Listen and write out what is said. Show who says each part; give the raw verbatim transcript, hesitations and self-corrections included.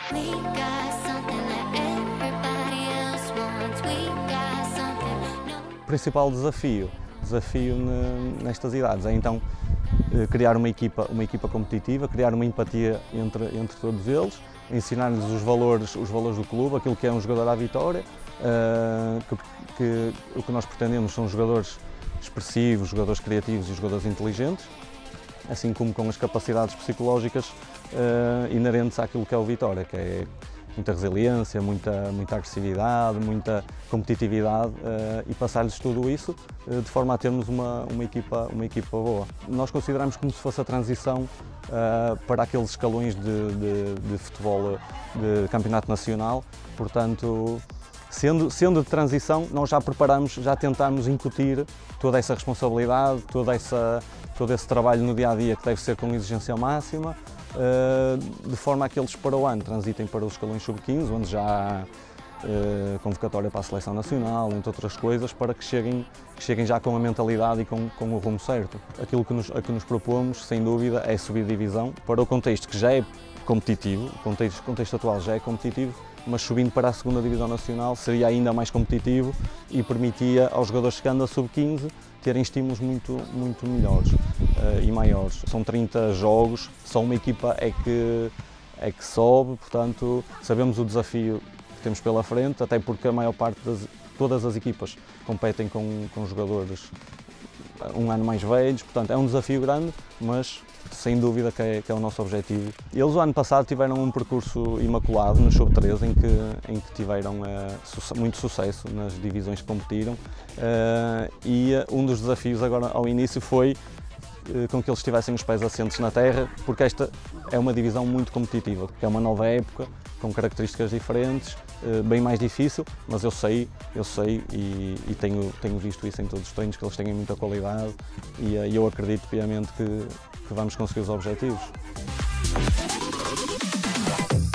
Speaker 1: O principal desafio, desafio nestas idades é então criar uma equipa, uma equipa competitiva, criar uma empatia entre, entre todos eles, ensinar-lhes os valores, os valores do clube, aquilo que é um jogador à vitória, que, que o que nós pretendemos são jogadores expressivos, jogadores criativos e jogadores inteligentes, assim como com as capacidades psicológicas uh, inerentes àquilo que é o Vitória, que é muita resiliência, muita, muita agressividade, muita competitividade uh, e passar-lhes tudo isso uh, de forma a termos uma, uma, equipa, uma equipa boa. Nós consideramos como se fosse a transição uh, para aqueles escalões de, de, de futebol de campeonato nacional, portanto, Sendo, sendo de transição, nós já preparamos, já tentamos incutir toda essa responsabilidade, toda essa, todo esse trabalho no dia-a-dia que deve ser com exigência máxima, de forma a que eles para o ano transitem para os escalões sub quinze, onde já há convocatória para a seleção nacional, entre outras coisas, para que cheguem, que cheguem já com a mentalidade e com, com o rumo certo. Aquilo que nos, a que nos propomos, sem dúvida, é subir divisão para o contexto que já é competitivo, o contexto, o contexto atual já é competitivo, mas subindo para a segunda Divisão Nacional seria ainda mais competitivo e permitia aos jogadores chegando a sub quinze terem estímulos muito, muito melhores uh, e maiores. São trinta jogos, só uma equipa é que, é que sobe, portanto sabemos o desafio que temos pela frente, até porque a maior parte das todas as equipas competem com, com jogadores um ano mais velhos, portanto é um desafio grande, mas sem dúvida que é, que é o nosso objetivo. Eles o ano passado tiveram um percurso imaculado no sub treze em que, em que tiveram uh, su muito sucesso nas divisões que competiram uh, e uh, um dos desafios agora ao início foi uh, com que eles tivessem os pés assentes na terra, porque esta é uma divisão muito competitiva, que é uma nova época, com características diferentes, bem mais difícil, mas eu sei, eu sei e, e tenho, tenho visto isso em todos os treinos, que eles têm muita qualidade e, e eu acredito piamente que, que vamos conseguir os objetivos.